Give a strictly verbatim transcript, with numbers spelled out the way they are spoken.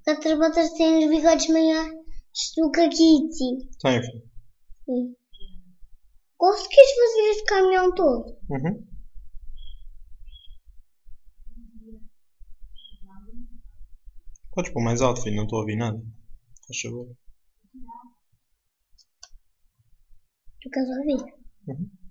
Outras botas têm os bigodes maiores do que a Kitty. Tem, filho. Sim. Conseguiste fazer este caminhão todo? Uhum. Podes pôr mais alto, filho, não estou a ouvir nada. Faz favor. Tu queres ouvir? Uhum.